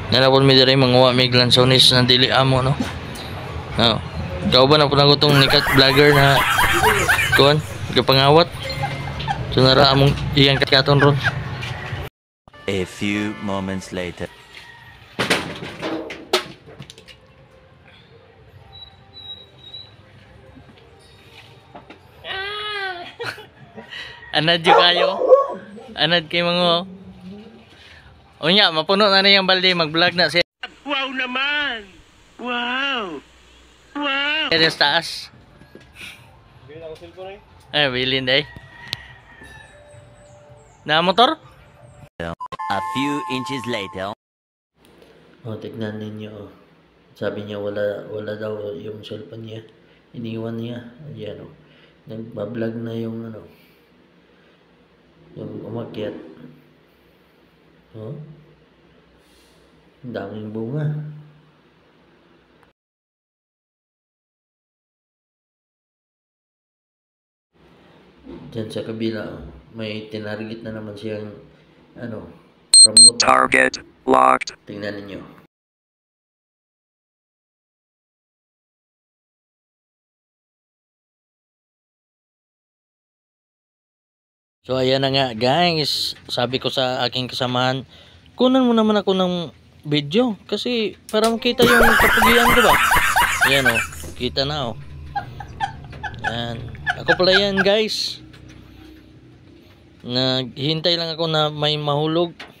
Nanapon mi diri manguwa mi glansones na dili amo no. Oh. Kauban na po na itong nikat vlogger na kuan, kapangawat. So nara among iyang katon ron. A few moments later. Anad yung kayo. Anad kay mga. Unya, mapuno na yung balde, mag-vlog na siya. Wow naman! Wow! Wow! Kaya sa taas. Bilhin ako cellphone Bilhin day. Na motor? A few inches later. Tignan ninyo. Sabi niya wala daw yung cellphone niya. Iniwan niya. Ayan o. Nagbablog na yung yung umakyat. Ang daming bunga. Diyan sa kabila, may tinarget na naman siyang rambutan. Target locked. Tingnan ninyo. So ayan na nga guys, sabi ko sa aking kasamahan, kunan mo naman ako ng video kasi para makita yung kapugian ko ba. Ayan o, kita na o. Ayan, ako pala yan guys. Naghintay lang ako na may mahulog.